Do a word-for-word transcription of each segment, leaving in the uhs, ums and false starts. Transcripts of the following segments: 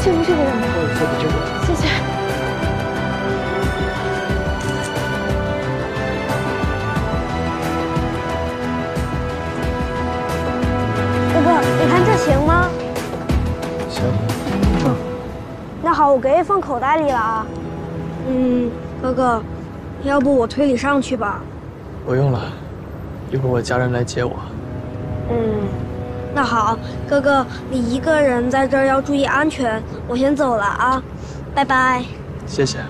救不这个人吗？ 我这个救过。 谢谢。哥哥，你看这行吗？ 行。 嗯。那好，我给放口袋里了啊。嗯，哥哥，要不我推你上去吧？ 不用了，一会儿我家人来接我。 嗯。 那好，哥哥，你一个人在这儿要注意安全，我先走了啊，拜拜。 谢谢。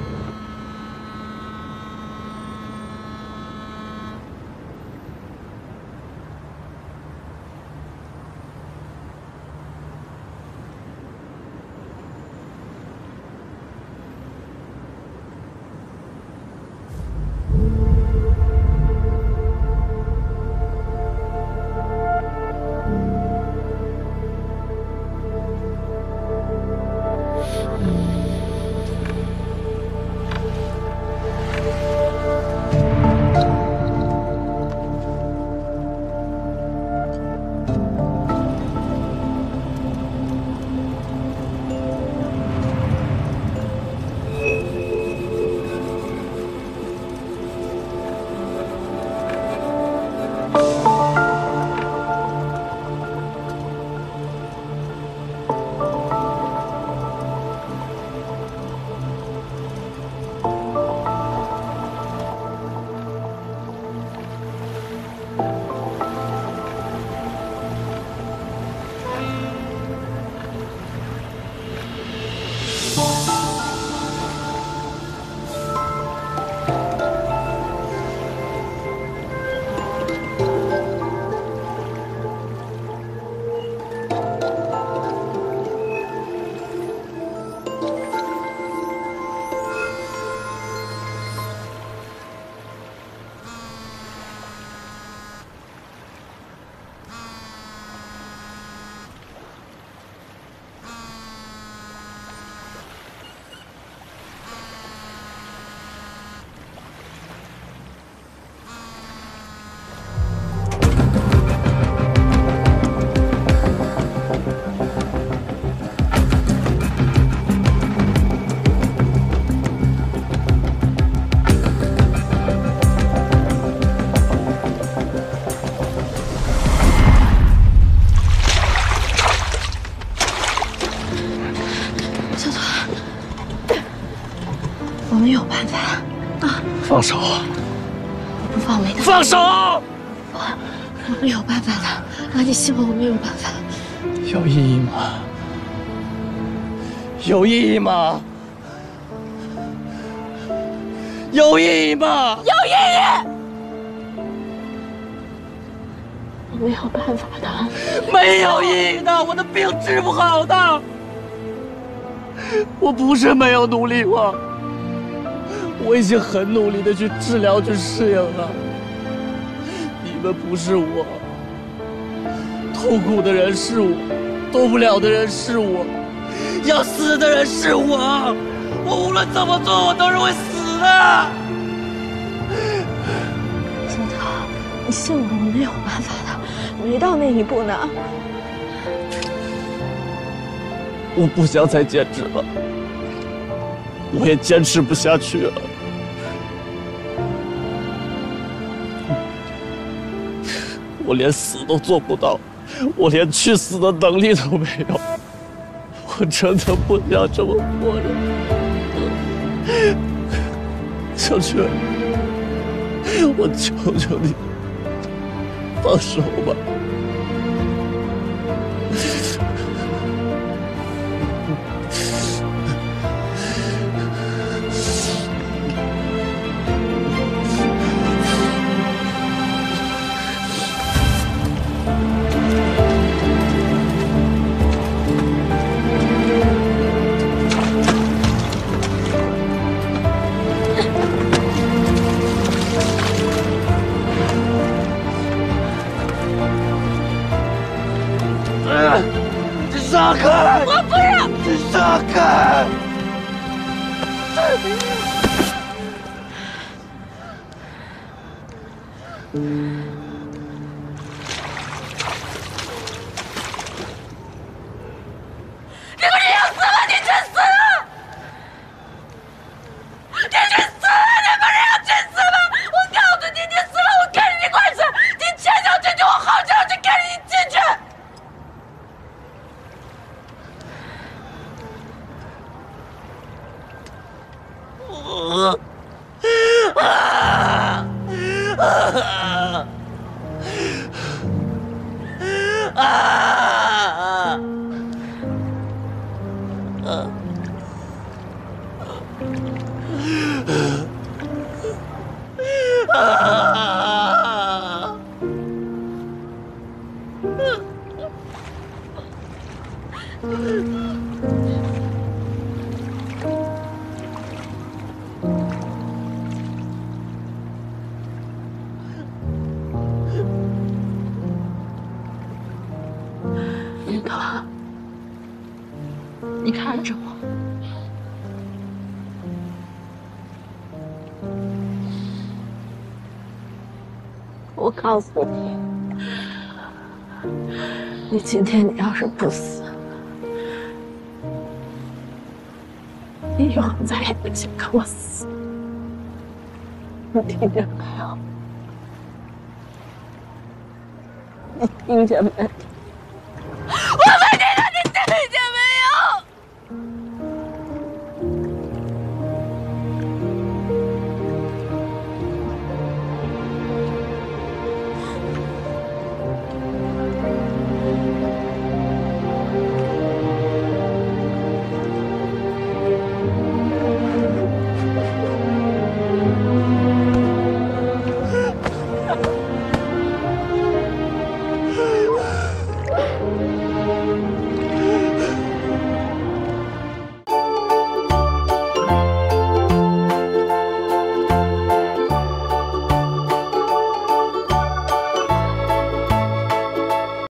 放手！ 我不放没得。 放手！ 放，我们有办法的。啊，你希望我们有办法？ 有意义吗？有意义吗？有意义吗？ 有意义！我们有办法的。 没有意义的，我的病治不好的。我不是没有努力过。 我已经很努力的去治疗、去适应了。你们不是我，痛苦的人是我，动不了的人是我，要死的人是我。我无论怎么做，我都是会死的。 金涛，你信我，我们有办法的，没到那一步呢。 我不想再坚持了，我也坚持不下去了。 我连死都做不到，我连去死的能力都没有。我真的不想这么活着。小雪，我求求你，放手吧。让开！ 我不让！ 你让开！ 你们这要死我！ 林拓，你看着我。 我告诉你，你今天你要是不死，你以后再也别想跟我死。你听见没有？你听见没？